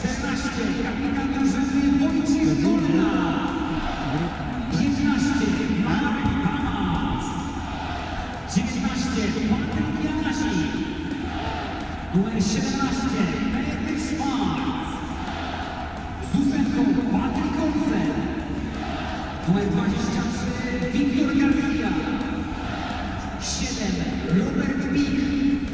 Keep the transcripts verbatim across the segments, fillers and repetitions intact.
czternaście, kapitan drużyny Wojciech Golna. piętnaście, Marek Pamas. dziewiętnaście, Patryk Janasik. Numer siedemnaście, Petr Szwarc. Z ósemką Patryk Olsen. Numer dwadzieścia trzy, Wiktor Garcia. siedem, Robert Pich.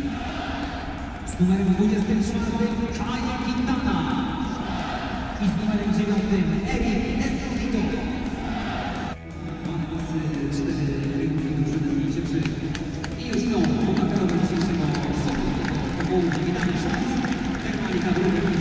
Z numerem dwudziestym czwartym, Kaja Quintana. I z numerem dziewiątym, Erik Esposito. I już są bohaterowie dzisiejszego sobotu po południu. Witamy szans. Termalika drugiego.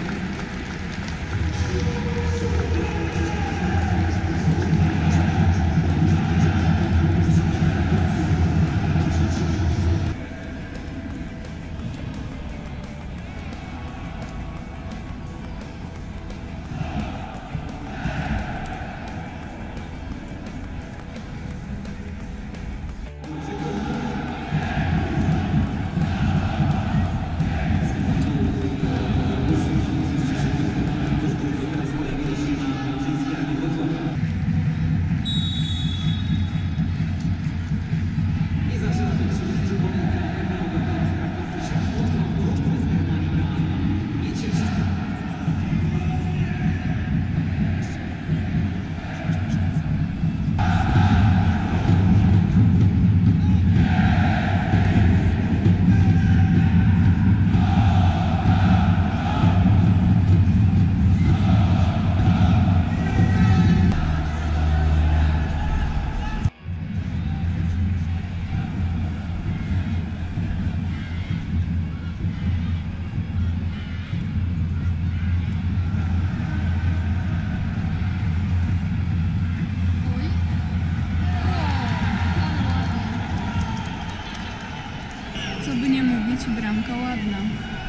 Co by nie mówić, bramka ładna.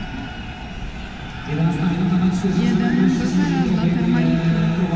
jeden Jeden do zera dla Termaliki.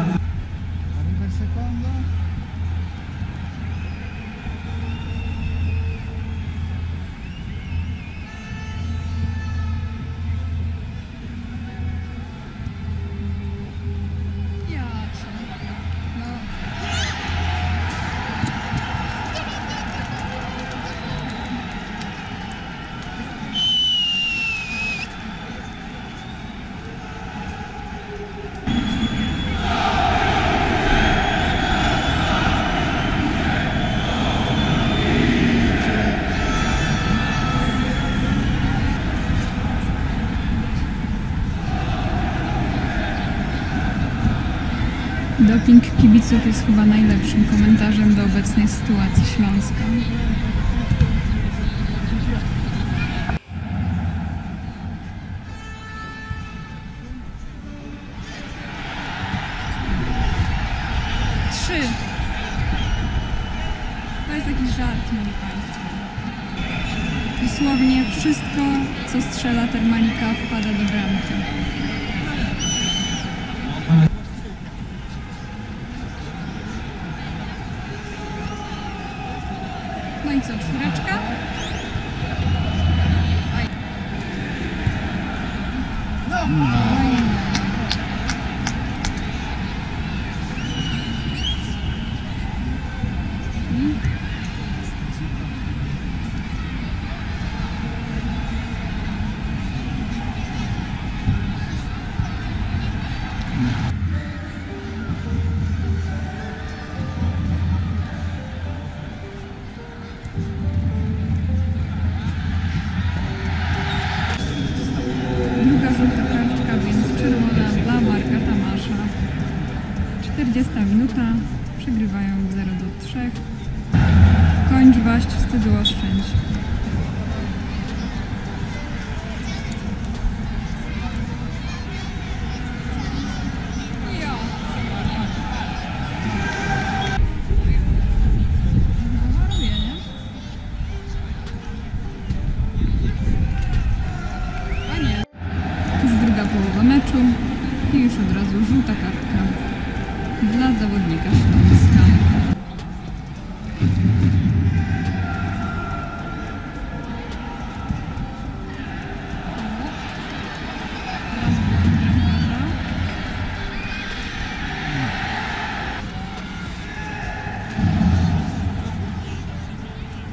Doping kibiców jest chyba najlepszym komentarzem do obecnej sytuacji Śląska. Trzy. To jest jakiś żart, moi Państwo. Dosłownie wszystko, co strzela Termalika, wpada do bramki. No i co, czwóreczka? Druga żółta kartka, więc czerwona dla Marka Tamasza. czterdziesta minuta, przegrywają zero do trzech. Kończ waść, wstydu oszczędź. Połowa meczu i już od razu żółta kartka dla zawodnika Śląska.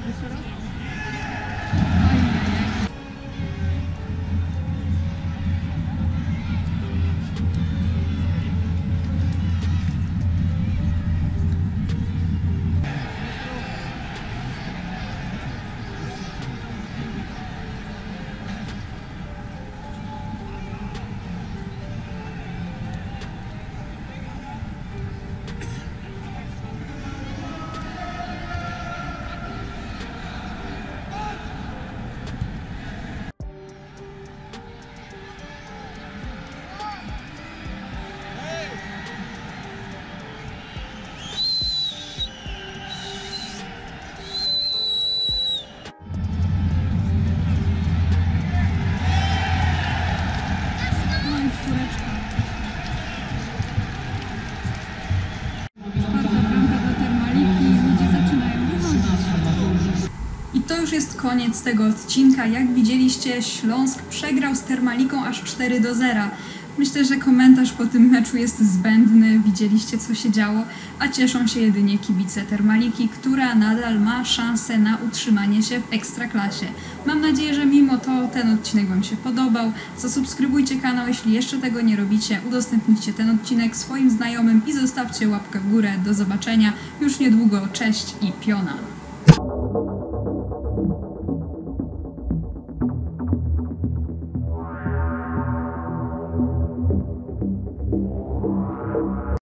I to już jest koniec tego odcinka. Jak widzieliście, Śląsk przegrał z Termaliką aż cztery do zera. Myślę, że komentarz po tym meczu jest zbędny. Widzieliście, co się działo, a cieszą się jedynie kibice Termaliki, która nadal ma szansę na utrzymanie się w Ekstraklasie. Mam nadzieję, że mimo to ten odcinek Wam się podobał. Zasubskrybujcie kanał, jeśli jeszcze tego nie robicie. Udostępnijcie ten odcinek swoim znajomym i zostawcie łapkę w górę. Do zobaczenia już niedługo. Cześć i piona!